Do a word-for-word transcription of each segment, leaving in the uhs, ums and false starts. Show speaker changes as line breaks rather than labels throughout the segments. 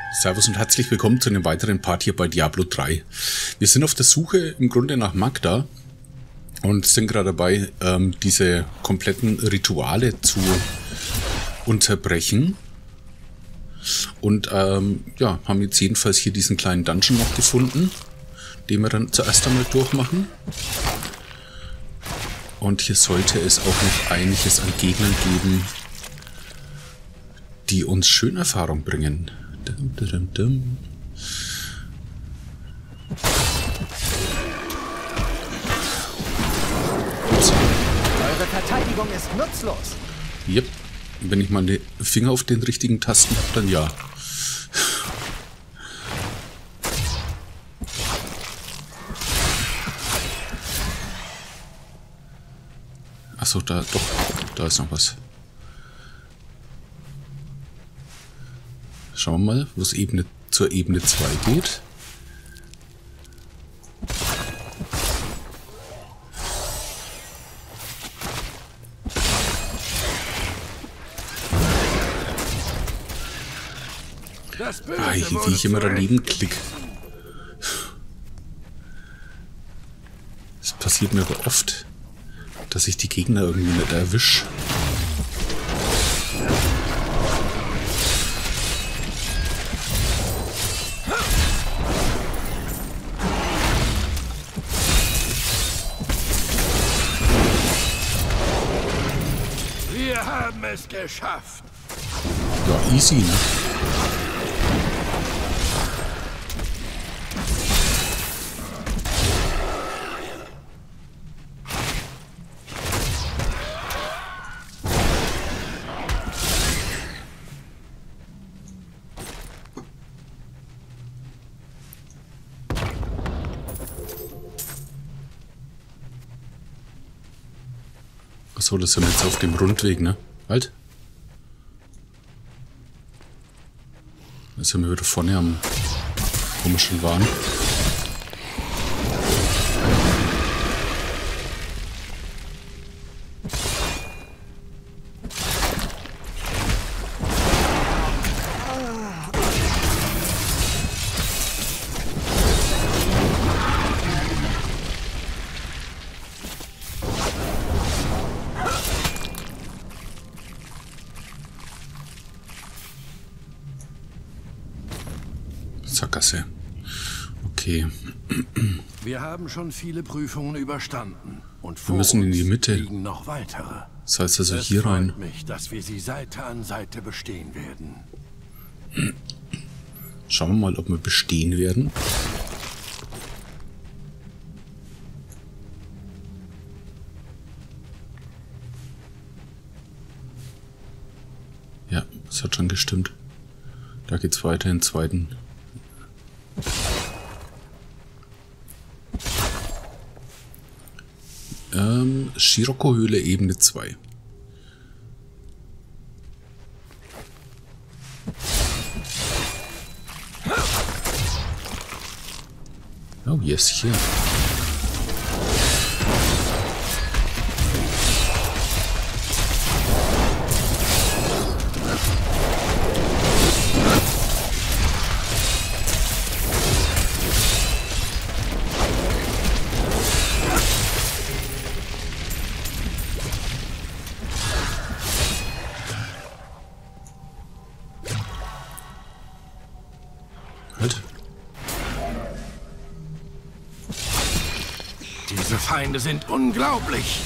Servus und herzlich willkommen zu einem weiteren Part hier bei Diablo drei. Wir sind auf der Suche im Grunde nach Magda und sind gerade dabei, ähm, diese kompletten Rituale zu unterbrechen. Und ähm, ja, haben jetzt jedenfalls hier diesen kleinen Dungeon noch gefunden, den wir dann zuerst einmal durchmachen. Und hier sollte es auch noch einiges an Gegnern geben, die uns schön Erfahrung bringen. Dum, dum, dum.
Eure Verteidigung ist nutzlos.
Yep. Wenn ich mal die Finger auf den richtigen Tasten habe, dann ja. Achso, da doch, da ist noch was. Schauen wir mal, wo es Ebene zur Ebene zwei geht. Ah, wie ich immer daneben klicke. Das passiert mir aber oft, dass ich die Gegner irgendwie nicht erwische.
Wir haben es geschafft.
Ja, easy, ne? Achso, das sind wir jetzt auf dem Rundweg, ne? Halt. Jetzt sind wir wieder vorne am, wo wir schon waren. Sackgasse. Okay.
Wir haben schon viele Prüfungen überstanden und
Wir
vor
müssen in die
uns
Mitte.
liegen noch weitere.
Das heißt also
Es
hier rein.
freut mich, dass wir sie Seite an Seite bestehen werden.
Schauen wir mal, ob wir bestehen werden. Ja, das hat schon gestimmt. Da geht's weiter in den zweiten. Ähm, Shiroko-Höhle Ebene zwei. Oh, yes, hier. Halt.
Diese Feinde sind unglaublich.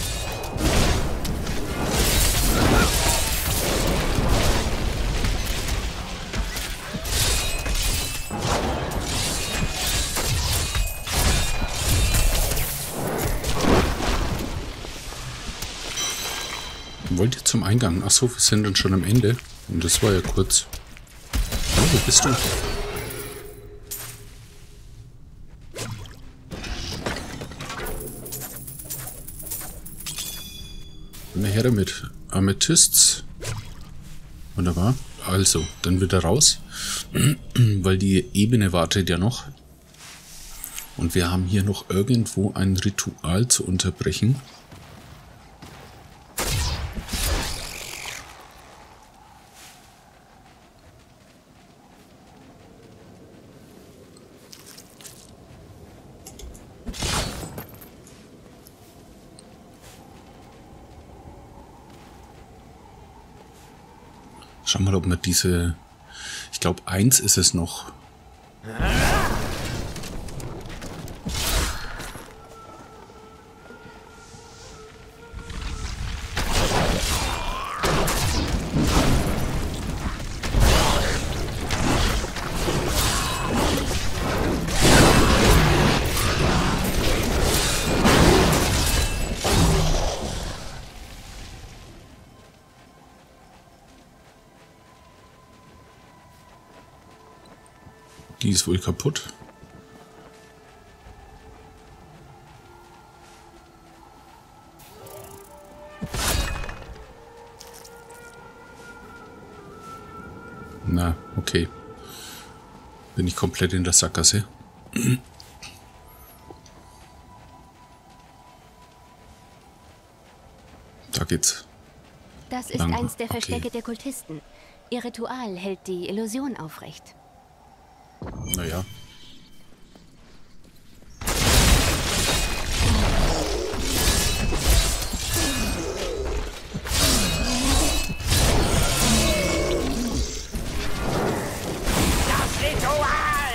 Wollt ihr zum Eingang? Achso, wir sind dann schon am Ende. Und das war ja kurz. Oh, wo bist du? Na her damit. Amethysts. Wunderbar. Also, dann wieder raus. Weil die Ebene wartet ja noch. Und wir haben hier noch irgendwo ein Ritual zu unterbrechen. Schau mal, ob man diese... Ich glaube, eins ist es noch. Die ist wohl kaputt. Na, okay. Bin ich komplett in der Sackgasse. Da geht's.
Das ist
lang.
eins der
Okay.
Verstecke der Kultisten. Ihr Ritual hält die Illusion aufrecht.
Naja.
Das Ritual!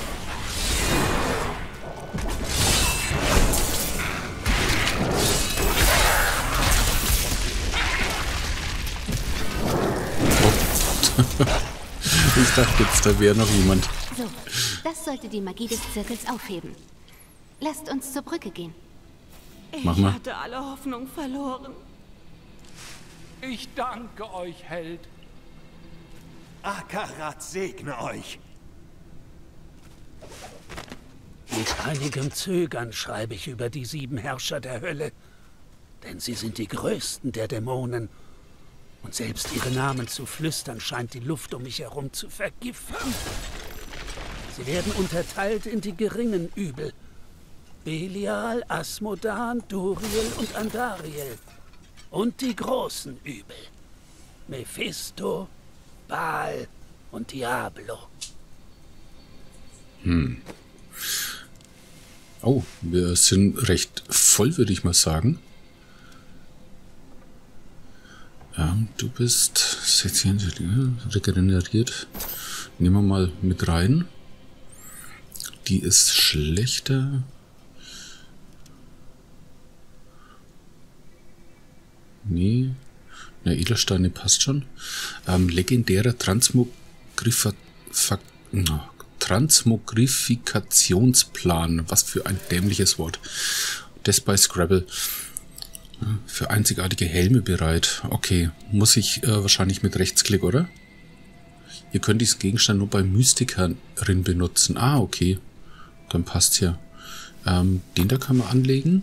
Ich dachte jetzt, da wäre noch jemand.
So, das sollte die Magie des Zirkels aufheben. Lasst uns zur Brücke gehen.
Mach
Ich
mal.
hatte alle Hoffnung verloren.
Ich danke euch, Held.
Akarat segne euch.
Mit einigem Zögern schreibe ich über die sieben Herrscher der Hölle. Denn sie sind die größten der Dämonen. Und selbst ihre Namen zu flüstern, scheint die Luft um mich herum zu vergiften. Sie werden unterteilt in die geringen Übel. Belial, Asmodan, Duriel und Andariel. Und die großen Übel. Mephisto, Baal und Diablo.
Oh, wir sind recht voll, würde ich mal sagen. Ja, du bist sechzehn regeneriert. Nehmen wir mal mit rein. Die ist schlechter. Nee. Na, Edelsteine passt schon. Ähm, legendärer Transmogrifa na, Transmogrifikationsplan. Was für ein dämliches Wort. Das bei Scrabble. Für einzigartige Helme bereit. Okay, muss ich äh, wahrscheinlich mit Rechtsklick, oder? Ihr könnt diesen Gegenstand nur bei Mystikerin benutzen. Ah, okay. Dann passt's ja. Ähm, den da kann man anlegen.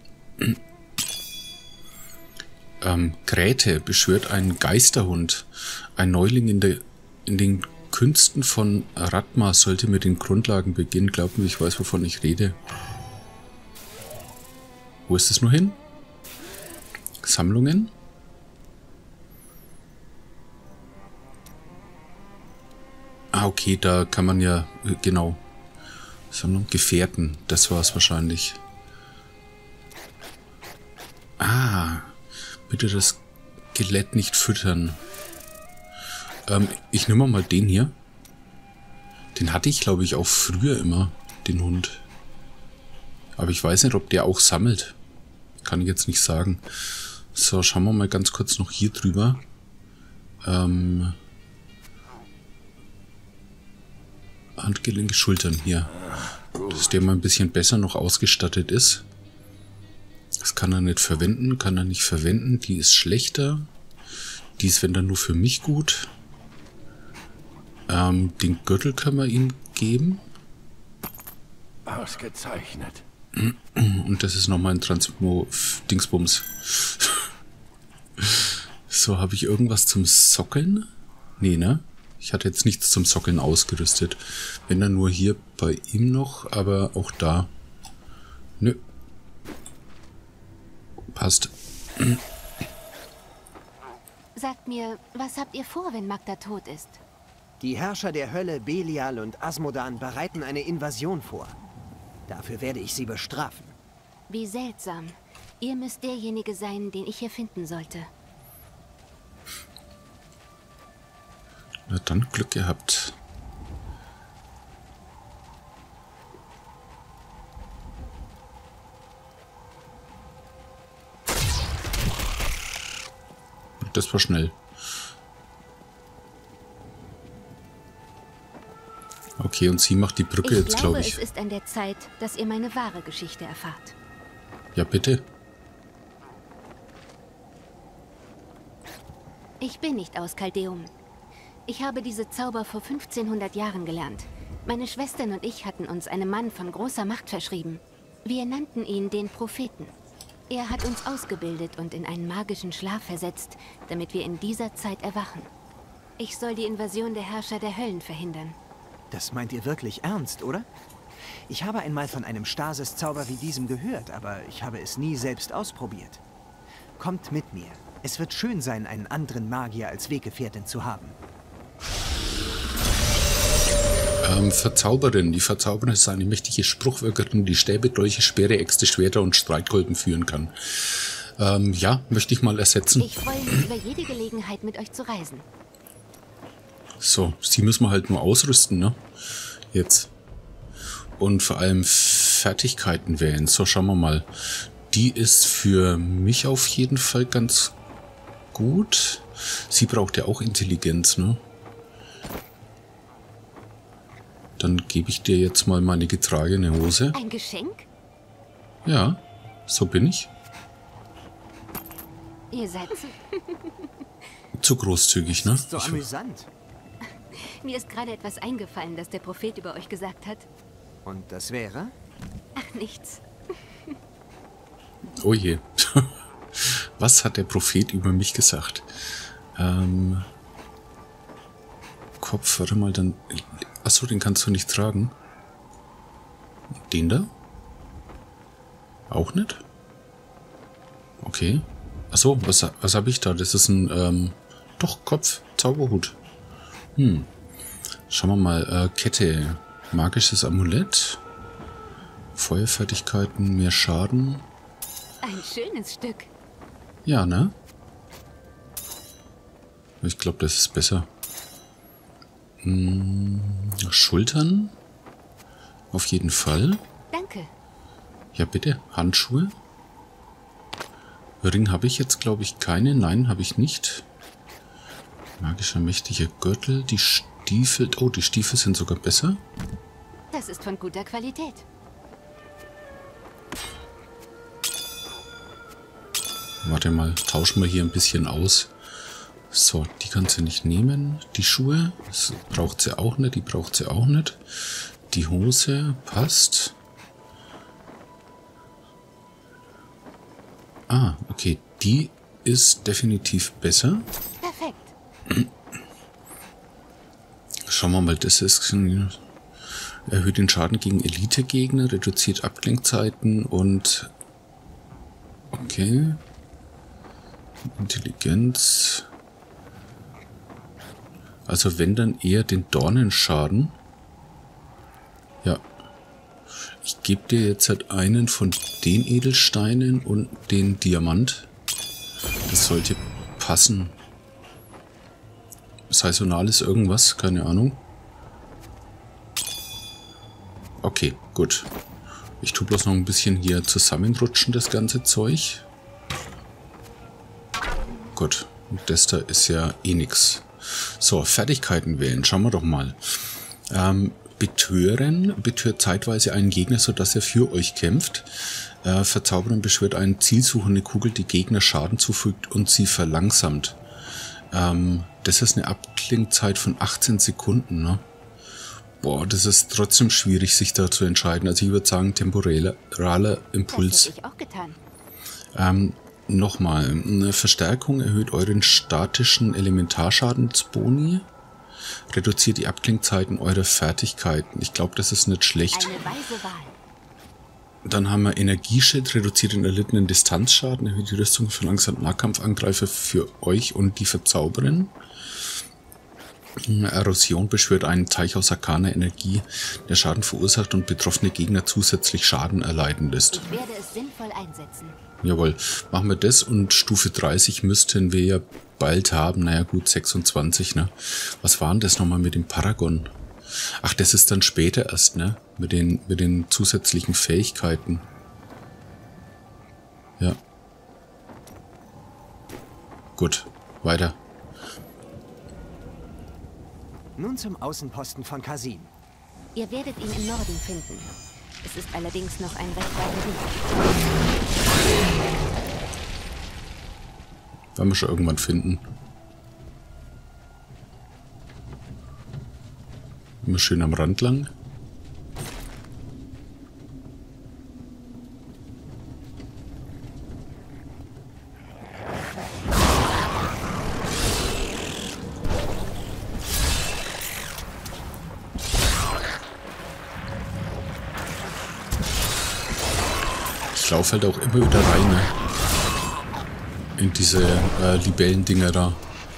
ähm, Gräte beschwört einen Geisterhund. Ein Neuling in, der, in den Künsten von Ratma sollte mit den Grundlagen beginnen. Glaubt mir, ich weiß, wovon ich rede. Wo ist es nur hin? Sammlungen. Ah, okay, da kann man ja, genau. Sammlung, Gefährten, das war es wahrscheinlich. Ah, bitte das Skelett nicht füttern. Ähm, ich nehme mal den hier. Den hatte ich, glaube ich, auch früher immer, den Hund. Aber ich weiß nicht, ob der auch sammelt. Kann ich jetzt nicht sagen. So, schauen wir mal ganz kurz noch hier drüber. Ähm, Handgelenke, Schultern hier. Dass der mal ein bisschen besser noch ausgestattet ist. Das kann er nicht verwenden, kann er nicht verwenden. Die ist schlechter. Die ist, wenn dann, nur für mich gut. Ähm, den Gürtel können wir ihm geben.
Ausgezeichnet.
Und das ist nochmal ein Transmo-Dingsbums. So, habe ich irgendwas zum Sockeln? Nee, ne? Ich hatte jetzt nichts zum Sockeln ausgerüstet. Wenn dann nur hier bei ihm noch, aber auch da. Nö. Passt.
Sagt mir, was habt ihr vor, wenn Magda tot ist?
Die Herrscher der Hölle, Belial und Asmodan, bereiten eine Invasion vor. Dafür werde ich sie bestrafen.
Wie seltsam. Ihr müsst derjenige sein, den ich hier finden sollte.
Na dann Glück gehabt. Das war schnell. Okay, und sie macht die Brücke
Ich
jetzt,
glaube,
glaube ich.
es ist an der Zeit, dass ihr meine wahre Geschichte erfahrt.
Ja, bitte.
Ich bin nicht aus Kaldeum. Ich habe diese Zauber vor fünfzehnhundert Jahren gelernt. Meine Schwestern und ich hatten uns einem Mann von großer Macht verschrieben. Wir nannten ihn den Propheten. Er hat uns ausgebildet und in einen magischen Schlaf versetzt, damit wir in dieser Zeit erwachen. Ich soll die Invasion der Herrscher der Höllen verhindern.
Das meint ihr wirklich ernst, oder? Ich habe einmal von einem Stasis-Zauber wie diesem gehört, aber ich habe es nie selbst ausprobiert. Kommt mit mir. Es wird schön sein, einen anderen Magier als Weggefährtin zu haben.
Ähm, Verzauberin. Die Verzauberin ist eine mächtige Spruchwirkerin, die Stäbe, Dolche, Speere, Äxte, Schwerter und Streitkolben führen kann. Ähm, ja, möchte ich mal ersetzen.
Ich freue mich über jede Gelegenheit, mit euch zu reisen.
So, sie müssen wir halt nur ausrüsten, ne? Jetzt. Und vor allem Fertigkeiten wählen. So, schauen wir mal. Die ist für mich auf jeden Fall ganz gut. Sie braucht ja auch Intelligenz, ne? Dann gebe ich dir jetzt mal meine getragene Hose.
Ein Geschenk?
Ja, so bin ich.
Ihr seid so...
Zu großzügig, ne?
So
Ich,
amüsant.
Mir ist gerade etwas eingefallen, das der Prophet über euch gesagt hat.
Und das wäre?
Ach, nichts.
oh je. Was hat der Prophet über mich gesagt? Ähm... Kopf, warte mal, dann... Achso, den kannst du nicht tragen. Den da? Auch nicht? Okay. Achso, was, was habe ich da? Das ist ein, ähm... Doch, Kopf, Zauberhut. Hm. Schauen wir mal. Äh, Kette. Magisches Amulett. Feuerfertigkeiten, mehr Schaden.
Ein schönes Stück.
Ja, ne? Ich glaube, das ist besser. Hm, Schultern. Auf jeden Fall.
Danke.
Ja, bitte. Handschuhe. Ring habe ich jetzt, glaube ich, keine. Nein, habe ich nicht. Magischer, mächtiger Gürtel. Die Stiefel. Oh, die Stiefel sind sogar besser.
Das ist von guter Qualität.
Warte mal, tauschen wir hier ein bisschen aus. So, die kann sie nicht nehmen. Die Schuhe, das braucht sie auch nicht, die braucht sie auch nicht. Die Hose passt. Ah, okay, die ist definitiv besser.
Perfekt.
Schauen wir mal, das ist... Erhöht den Schaden gegen Elite-Gegner, reduziert Abklingzeiten und... Okay. Intelligenz... Also wenn, dann eher den Dornenschaden. Ja. Ich gebe dir jetzt halt einen von den Edelsteinen und den Diamant. Das sollte passen. Saisonales irgendwas, keine Ahnung. Okay, gut. Ich tue bloß noch ein bisschen hier zusammenrutschen, das ganze Zeug. Gut. Und das da ist ja eh nix. So, Fertigkeiten wählen. Schauen wir doch mal. Ähm, betören. Betört zeitweise einen Gegner, sodass er für euch kämpft. Äh, Verzaubern beschwört eine zielsuchende Kugel, die Gegner Schaden zufügt und sie verlangsamt. Ähm, das ist eine Abklingzeit von achtzehn Sekunden, ne? Boah, das ist trotzdem schwierig, sich da zu entscheiden. Also ich würde sagen, temporaler Impuls.
Das hätte ich auch getan.
Ähm, Nochmal, eine Verstärkung erhöht euren statischen Elementarschadensboni, reduziert die Abklingzeiten eurer Fertigkeiten. Ich glaube, das ist nicht schlecht.
Eine weise Wahl.
Dann haben wir Energieschild, reduziert den erlittenen Distanzschaden, erhöht die Rüstung, verlangsamt Nahkampfangreifer für euch und die Verzauberin. Erosion beschwört einen Teich aus arkaner Energie, der Schaden verursacht und betroffene Gegner zusätzlich Schaden erleiden lässt.
Ich werde es sinnvoll einsetzen.
Jawohl, machen wir das und Stufe dreißig müssten wir ja bald haben. Naja gut, sechsundzwanzig, ne? Was war denn das nochmal mit dem Paragon? Ach, das ist dann später erst, ne? Mit den, mit den zusätzlichen Fähigkeiten. Ja. Gut, weiter.
Nun zum Außenposten von Kasim.
Ihr werdet ihn im Norden finden. Es ist allerdings noch ein recht weiter Weg.
Werden wir schon irgendwann finden. Immer schön am Rand lang. Ich laufe halt auch immer wieder rein, ne? In diese äh, Libellen-Dinger da.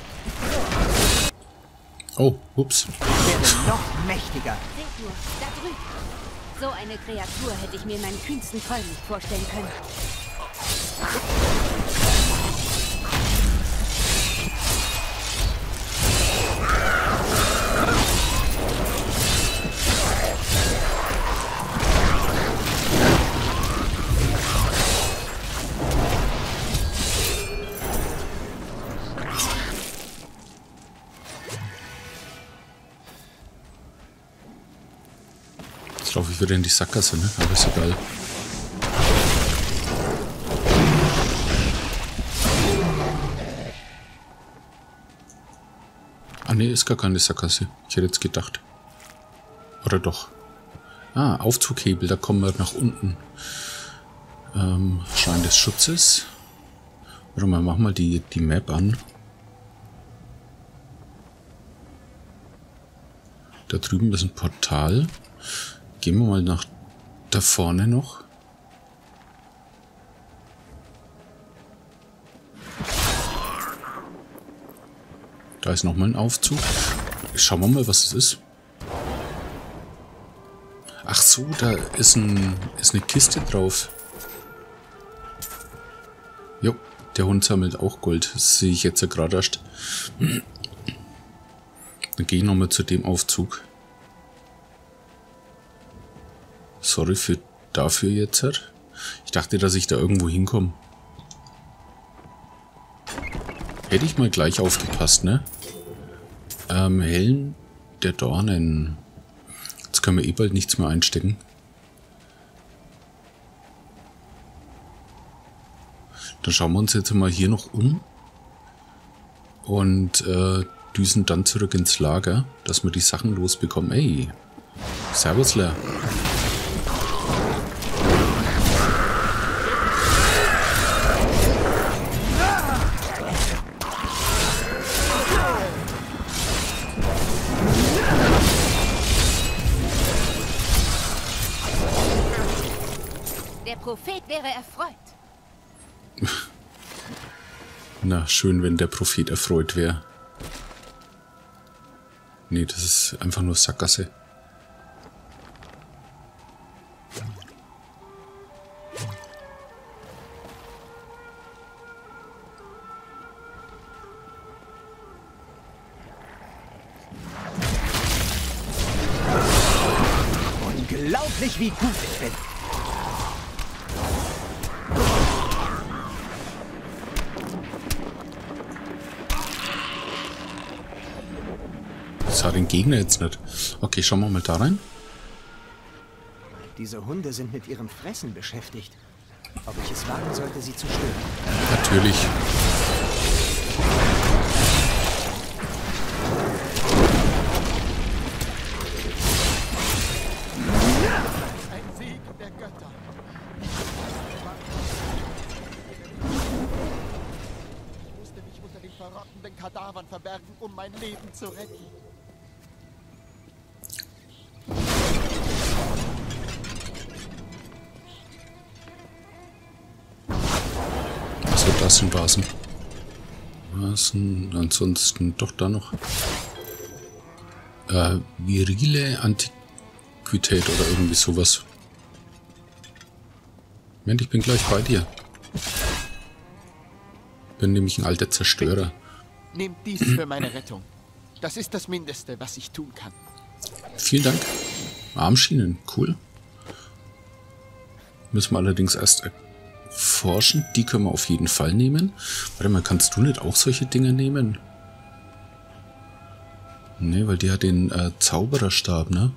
Oh, ups.
Ich werde noch mächtiger.
Seht nur, da drüben. So eine Kreatur hätte ich mir in meinen kühnsten Träumen nicht vorstellen können.
Jetzt laufe ich wieder in die Sackgasse, ne? Aber ist egal. Ah ne, ist gar keine Sackgasse. Ich hätte jetzt gedacht. Oder doch. Ah, Aufzughebel, da kommen wir nach unten. Ähm, Schein des Schutzes. Warte mal, mach mal die, die Map an. Da drüben ist ein Portal. Gehen wir mal nach da vorne noch. Da ist nochmal ein Aufzug. Schauen wir mal, was es ist. Ach so, da ist, ein, ist eine Kiste drauf. Jo, der Hund sammelt auch Gold. Das sehe ich jetzt ja gerade erst. Dann gehe ich nochmal zu dem Aufzug. Sorry für dafür jetzt. Ich dachte, dass ich da irgendwo hinkomme. Hätte ich mal gleich aufgepasst, ne? Ähm, Helm der Dornen. Jetzt können wir eh bald nichts mehr einstecken. Dann schauen wir uns jetzt mal hier noch um. Und äh, düsen dann zurück ins Lager, dass wir die Sachen losbekommen. Ey, Servusler.
Der Prophet wäre erfreut.
Na, schön, wenn der Prophet erfreut wäre. Nee, das ist einfach nur Sackgasse.
Unglaublich, wie gut ich bin.
Das hat den Gegner jetzt nicht. Okay, schauen wir mal da rein.
Diese Hunde sind mit ihrem Fressen beschäftigt. Ob ich es wagen sollte, sie zu stören?
Natürlich.
Ein Sieg der Götter. Ich musste mich unter den verrottenden Kadavern verbergen, um mein Leben zu retten.
Was wird das denn, Basen? Was denn? Ansonsten doch da noch. Äh, virile Antiquität oder irgendwie sowas. Moment, ich bin gleich bei dir. Bin nämlich ein alter Zerstörer.
Nehmt dies für meine Rettung. Das ist das Mindeste, was ich tun kann.
Vielen Dank. Armschienen, cool. Müssen wir allerdings erst erforschen. Die können wir auf jeden Fall nehmen. Warte mal, kannst du nicht auch solche Dinge nehmen? Ne, weil die hat den äh, Zaubererstab, ne?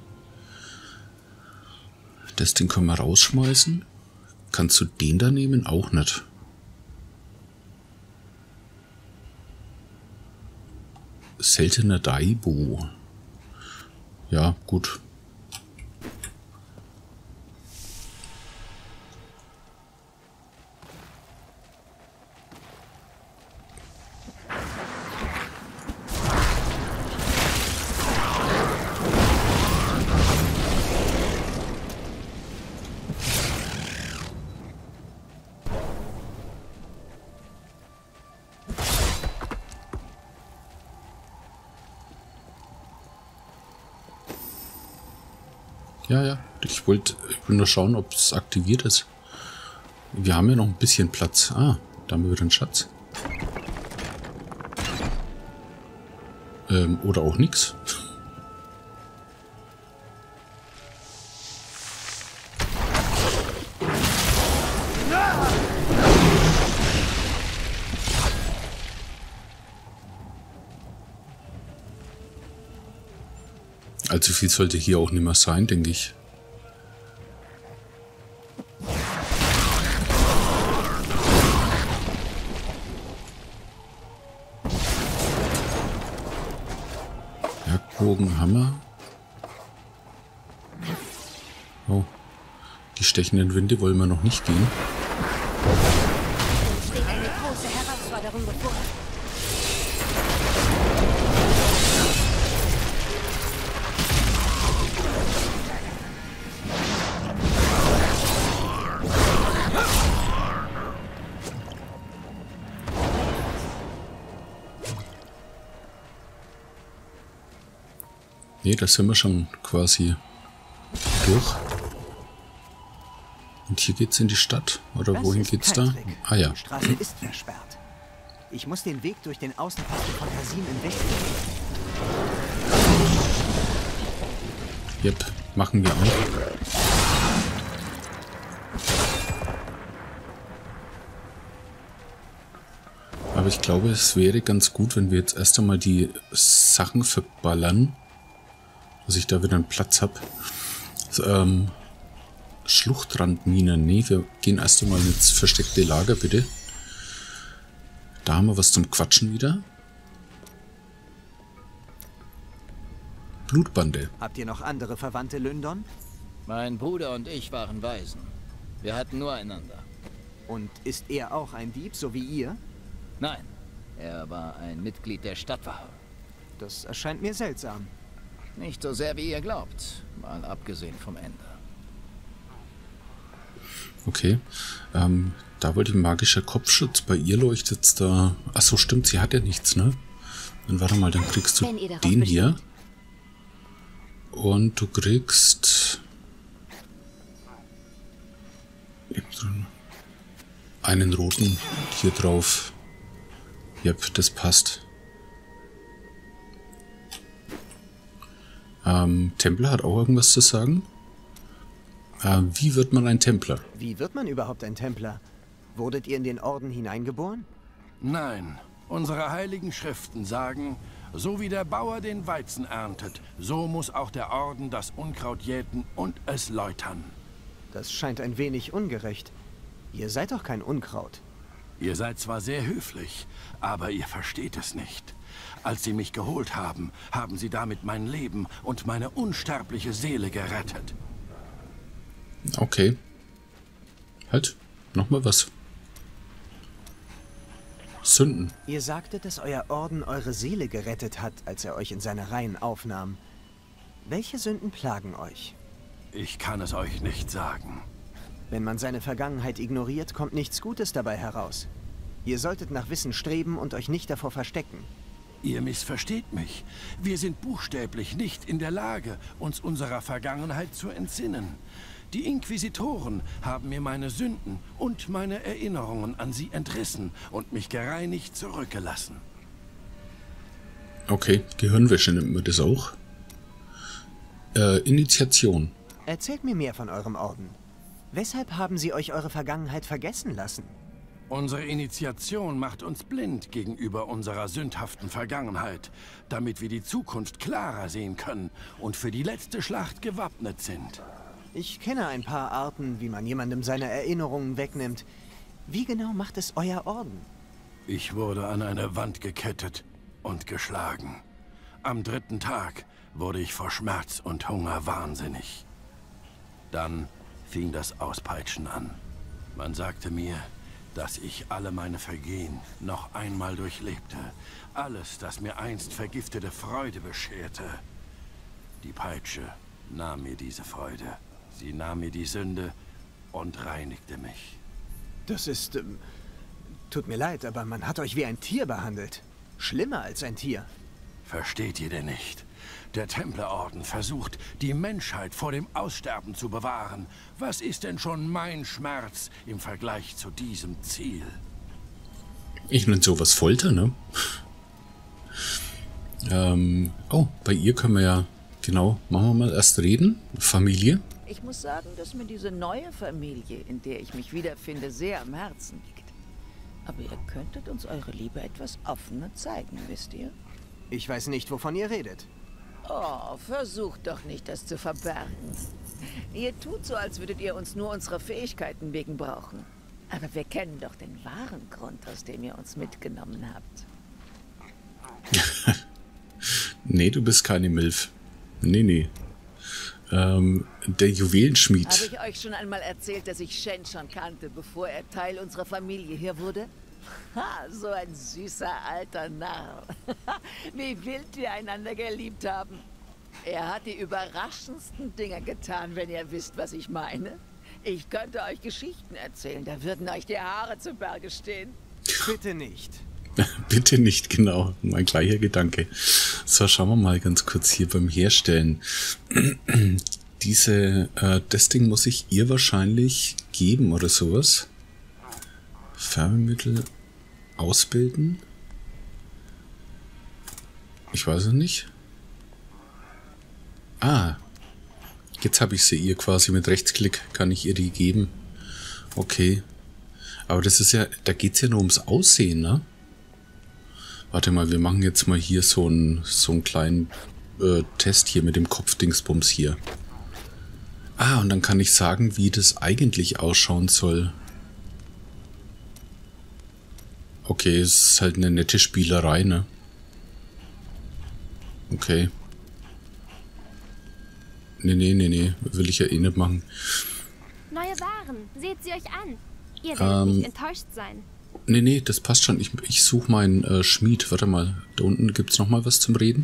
Das Ding können wir rausschmeißen. Kannst du den da nehmen? Auch nicht. Seltener Daibo. Ja, gut. Ja, ja. Ich wollte ich will nur schauen, ob es aktiviert ist. Wir haben ja noch ein bisschen Platz. Ah, da haben wir wieder einen Schatz. Ähm, oder auch nichts. Allzu viel sollte hier auch nicht mehr sein, denke ich. Jagdbogen, Hammer. Oh, die stechenden Winde wollen wir noch nicht gehen.
Uns steht eine große Herausforderung bevor.
Ne, da sind wir schon quasi durch. Und hier geht's in die Stadt. Oder
Das
wohin
ist
geht's
kein
da?
Trick.
Ah ja.
Die Straße ist versperrt. Ich muss den Weg durch den Außenpass der Fantasien im Westen.
Yep, machen wir auch. Aber ich glaube, es wäre ganz gut, wenn wir jetzt erst einmal die Sachen verballern. Dass ich da wieder einen Platz habe. Ähm, Schluchtrandminen. Nee, wir gehen erst einmal ins versteckte Lager, bitte. Da haben wir was zum Quatschen wieder. Blutbande.
Habt ihr noch andere Verwandte, Lyndon?
Mein Bruder und ich waren Waisen. Wir hatten nur einander.
Und ist er auch ein Dieb, so wie ihr?
Nein, er war ein Mitglied der Stadtwache.
Das erscheint mir seltsam.
Nicht so sehr, wie ihr glaubt. Mal abgesehen vom Ende.
Okay. Ähm, da wollte ich magischer Kopfschutz. Bei ihr leuchtet's da. Achso, stimmt, sie hat ja nichts, ne? Dann warte mal, dann kriegst du
Wenn ihr darauf
den
besteht.
hier. Und du kriegst einen roten hier drauf. Yep, das passt. Ähm, Templer hat auch irgendwas zu sagen. Äh, wie wird man ein Templer?
Wie wird man überhaupt ein Templer? Wurdet ihr in den Orden hineingeboren?
Nein, unsere heiligen Schriften sagen, so wie der Bauer den Weizen erntet, so muss auch der Orden das Unkraut jäten und es läutern.
Das scheint ein wenig ungerecht. Ihr seid doch kein Unkraut.
Ihr seid zwar sehr höflich, aber ihr versteht es nicht. Als sie mich geholt haben, haben sie damit mein Leben und meine unsterbliche Seele gerettet.
Okay. Halt, nochmal was. Sünden.
Ihr sagtet, dass euer Orden eure Seele gerettet hat, als er euch in seine Reihen aufnahm. Welche Sünden plagen euch?
Ich kann es euch nicht sagen.
Wenn man seine Vergangenheit ignoriert, kommt nichts Gutes dabei heraus. Ihr solltet nach Wissen streben und euch nicht davor verstecken.
Ihr missversteht mich. Wir sind buchstäblich nicht in der Lage, uns unserer Vergangenheit zu entsinnen. Die Inquisitoren haben mir meine Sünden und meine Erinnerungen an sie entrissen und mich gereinigt zurückgelassen.
Okay, Gehirnwäsche nennt man das auch. Äh, Initiation.
Erzählt mir mehr von eurem Orden. Weshalb haben sie euch eure Vergangenheit vergessen lassen?
Unsere Initiation macht uns blind gegenüber unserer sündhaften Vergangenheit, damit wir die Zukunft klarer sehen können und für die letzte Schlacht gewappnet sind.
Ich kenne ein paar Arten, wie man jemandem seine Erinnerungen wegnimmt. Wie genau macht es euer Orden?
Ich wurde an eine Wand gekettet und geschlagen. Am dritten Tag wurde ich vor Schmerz und Hunger wahnsinnig. Dann fing das Auspeitschen an. Man sagte mir, dass ich alle meine Vergehen noch einmal durchlebte. Alles, das mir einst vergiftete Freude bescherte. Die Peitsche nahm mir diese Freude. Sie nahm mir die Sünde und reinigte mich.
Das ist... Ähm, tut mir leid, aber man hat euch wie ein Tier behandelt. Schlimmer als ein Tier.
Versteht ihr denn nicht? Der Templerorden versucht, die Menschheit vor dem Aussterben zu bewahren. Was ist denn schon mein Schmerz im Vergleich zu diesem Ziel?
Ich nenne sowas Folter, ne? ähm, oh, bei ihr können wir ja, genau, machen wir mal erst reden. Familie.
Ich muss sagen, dass mir diese neue Familie, in der ich mich wiederfinde, sehr am Herzen liegt. Aber ihr könntet uns eure Liebe etwas offener zeigen, wisst ihr?
Ich weiß nicht, wovon ihr redet.
Oh, versucht doch nicht, das zu verbergen. Ihr tut so, als würdet ihr uns nur unserer Fähigkeiten wegen brauchen. Aber wir kennen doch den wahren Grund, aus dem ihr uns mitgenommen habt.
Nee, du bist keine Milf. Nee, nee. Ähm, der Juwelenschmied.
Habe ich euch schon einmal erzählt, dass ich Shen schon kannte, bevor er Teil unserer Familie hier wurde? Ha, so ein süßer alter Narr. Wie wild wir einander geliebt haben. Er hat die überraschendsten Dinge getan, wenn ihr wisst, was ich meine. Ich könnte euch Geschichten erzählen, da würden euch die Haare zu Berge stehen.
Bitte nicht.
Bitte nicht, genau. Mein gleicher Gedanke. So, schauen wir mal ganz kurz hier beim Herstellen. Diese, äh, das Ding muss ich ihr wahrscheinlich geben oder sowas. Färbemittel ausbilden. Ich weiß es nicht. Ah. Jetzt habe ich sie ihr quasi mit Rechtsklick. Kann ich ihr die geben. Okay. Aber das ist ja, da geht es ja nur ums Aussehen, ne? Warte mal, wir machen jetzt mal hier so einen so einen kleinen äh, Test hier mit dem Kopfdingsbums hier. Ah, und dann kann ich sagen, wie das eigentlich ausschauen soll. Okay, es ist halt eine nette Spielerei, ne? Okay. Nee, nee, nee, nee, will ich ja eh nicht machen.
Neue Waren, seht sie euch an. Ihr werdet
Ähm,
nicht enttäuscht sein.
Nee, nee, das passt schon. Ich, ich suche meinen äh, Schmied. Warte mal, da unten gibt es noch mal was zum Reden.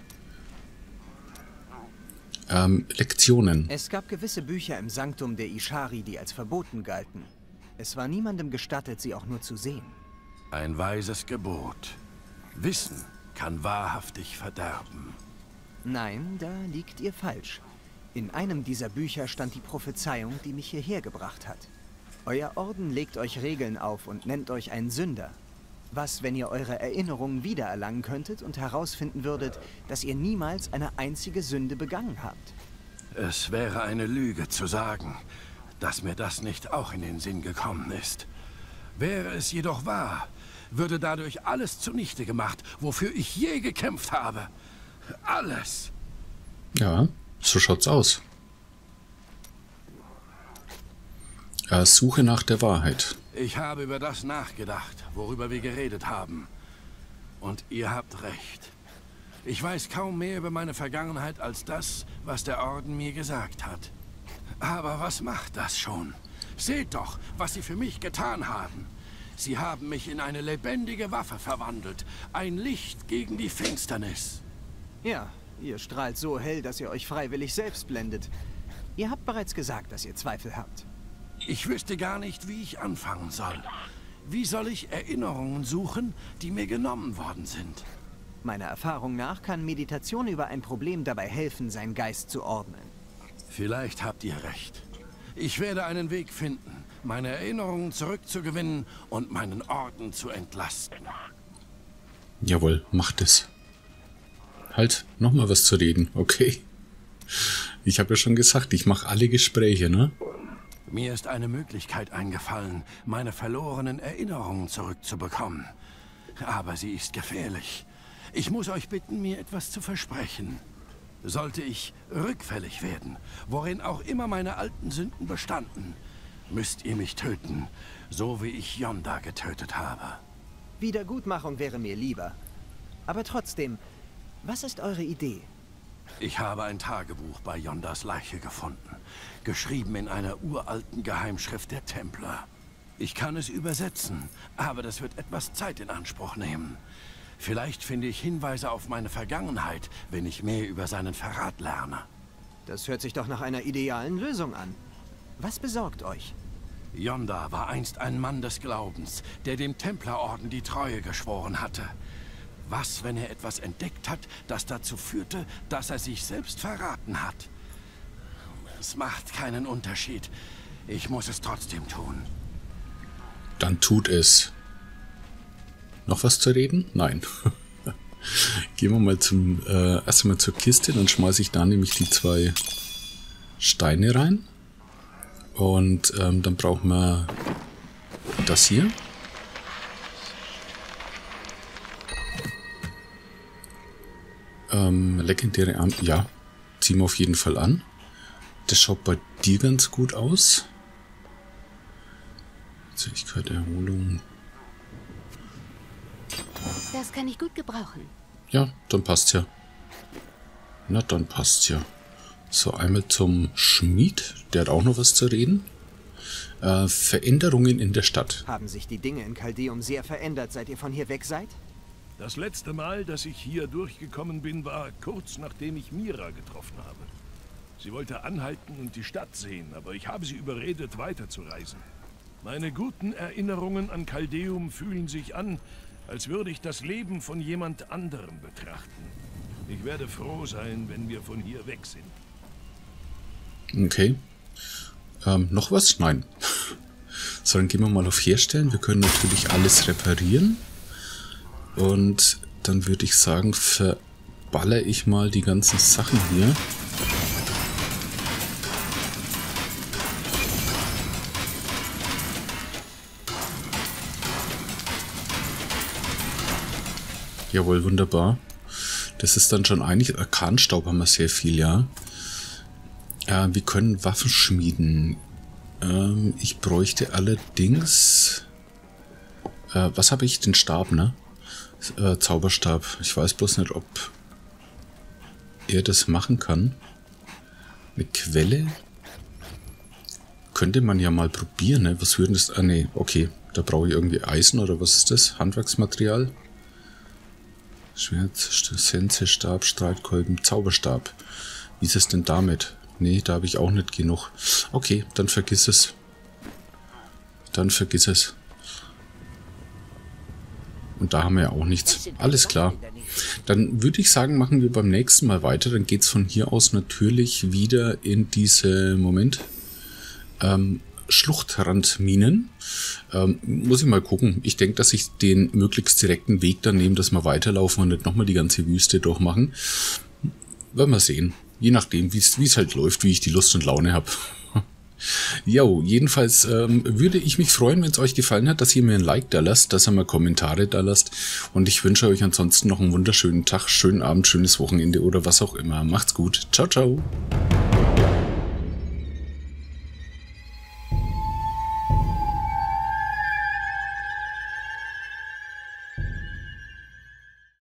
Ähm, Lektionen.
Es gab gewisse Bücher im Sanktum der Ishari, die als verboten galten. Es war niemandem gestattet, sie auch nur zu sehen.
Ein weises Gebot. Wissen kann wahrhaftig verderben.
Nein, da liegt ihr falsch. In einem dieser Bücher stand die Prophezeiung, die mich hierher gebracht hat. Euer Orden legt euch Regeln auf und nennt euch einen Sünder. Was, wenn ihr eure Erinnerungen wiedererlangen könntet und herausfinden würdet, dass ihr niemals eine einzige Sünde begangen habt?
Es wäre eine Lüge zu sagen, dass mir das nicht auch in den Sinn gekommen ist. Wäre es jedoch wahr, würde dadurch alles zunichte gemacht, wofür ich je gekämpft habe. Alles.
Ja, so schaut's aus. Äh, Suche nach der Wahrheit.
Ich habe über das nachgedacht, worüber wir geredet haben. Und ihr habt recht. Ich weiß kaum mehr über meine Vergangenheit als das, was der Orden mir gesagt hat. Aber was macht das schon? Seht doch, was sie für mich getan haben. Sie haben mich in eine lebendige Waffe verwandelt. Ein Licht gegen die Finsternis.
Ja, ihr strahlt so hell, dass ihr euch freiwillig selbst blendet. Ihr habt bereits gesagt, dass ihr Zweifel habt.
Ich wüsste gar nicht, wie ich anfangen soll. Wie soll ich Erinnerungen suchen, die mir genommen worden sind?
Meiner Erfahrung nach kann Meditation über ein Problem dabei helfen, seinen Geist zu ordnen.
Vielleicht habt ihr recht. Ich werde einen Weg finden, meine Erinnerungen zurückzugewinnen und meinen Orden zu entlasten.
Jawohl, macht es. Halt, nochmal was zu reden, okay? Ich habe ja schon gesagt, ich mache alle Gespräche, ne?
Mir ist eine Möglichkeit eingefallen, meine verlorenen Erinnerungen zurückzubekommen. Aber sie ist gefährlich. Ich muss euch bitten, mir etwas zu versprechen. Sollte ich rückfällig werden, worin auch immer meine alten Sünden bestanden, müsst ihr mich töten, so wie ich Yonda getötet habe.
Wiedergutmachung wäre mir lieber. Aber trotzdem, was ist eure Idee?
Ich habe ein Tagebuch bei Yondas Leiche gefunden, geschrieben in einer uralten Geheimschrift der Templer. Ich kann es übersetzen, aber das wird etwas Zeit in Anspruch nehmen. Vielleicht finde ich Hinweise auf meine Vergangenheit, wenn ich mehr über seinen Verrat lerne.
Das hört sich doch nach einer idealen Lösung an. Was besorgt euch?
Yonda war einst ein Mann des Glaubens, der dem Templerorden die Treue geschworen hatte. Was, wenn er etwas entdeckt hat, das dazu führte, dass er sich selbst verraten hat? Es macht keinen Unterschied. Ich muss es trotzdem tun.
Dann tut es. Noch was zu reden? Nein. Gehen wir mal zum äh, erst einmal zur Kiste, dann schmeiße ich da nämlich die zwei Steine rein. Und ähm, dann brauchen wir das hier. Ähm, legendäre Arm. Ja, ziehen wir auf jeden Fall an. Das schaut bei dir ganz gut aus. Zähigkeit, Erholung.
Das kann ich gut gebrauchen.
Ja, dann passt's ja. Na, dann passt's ja. So, einmal zum Schmied. Der hat auch noch was zu reden. Äh, Veränderungen in der Stadt.
Haben sich die Dinge in Caldeum sehr verändert, seit ihr von hier weg seid?
Das letzte Mal, dass ich hier durchgekommen bin, war kurz nachdem ich Mira getroffen habe. Sie wollte anhalten und die Stadt sehen, aber ich habe sie überredet, weiterzureisen. Meine guten Erinnerungen an Caldeum fühlen sich an, als würde ich das Leben von jemand anderem betrachten. Ich werde froh sein, wenn wir von hier weg sind.
Okay. Ähm, noch was? Nein. So, dann gehen wir mal auf Herstellen. Wir können natürlich alles reparieren. Und dann würde ich sagen, verballer ich mal die ganzen Sachen hier. Jawohl, wunderbar. Das ist dann schon eigentlich... Arkanstaub haben wir sehr viel, ja. Äh, wir können Waffen schmieden. Ähm, ich bräuchte allerdings... Äh, was habe ich? Den Stab, ne? Äh, Zauberstab. Ich weiß bloß nicht, ob er das machen kann. Eine Quelle? Könnte man ja mal probieren, ne? Was würden das... Ah, ne, okay. Da brauche ich irgendwie Eisen oder was ist das? Handwerksmaterial? Schwert, Sense, Stab, Streitkolben, Zauberstab. Wie ist es denn damit? Nee, da habe ich auch nicht genug. Okay, dann vergiss es. Dann vergiss es. Und da haben wir ja auch nichts. Alles klar. Dann würde ich sagen, machen wir beim nächsten Mal weiter. Dann geht es von hier aus natürlich wieder in diese, Moment, ähm, Schluchtrandminen. Ähm, muss ich mal gucken. Ich denke, dass ich den möglichst direkten Weg dann nehme, dass wir weiterlaufen und nicht nochmal die ganze Wüste durchmachen. Werden wir sehen. Je nachdem, wie es halt läuft, wie ich die Lust und Laune habe. Jo, jedenfalls ähm, würde ich mich freuen, wenn es euch gefallen hat, dass ihr mir ein Like da lasst, dass ihr mal Kommentare da lasst. Und ich wünsche euch ansonsten noch einen wunderschönen Tag, schönen Abend, schönes Wochenende oder was auch immer. Macht's gut. Ciao, ciao.